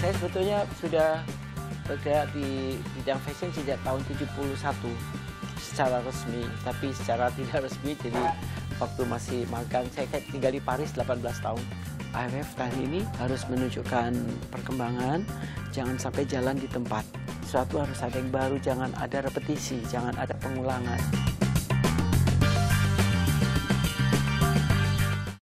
Saya sebetulnya sudah bergerak di bidang fashion sejak tahun 71 secara resmi, tapi secara tidak resmi. Jadi waktu masih magang, saya tinggal di Paris 18 tahun. AFF tahun ini harus menunjukkan perkembangan, jangan sampai jalan di tempat. Sesuatu harus ada yang baru, jangan ada repetisi, jangan ada pengulangan.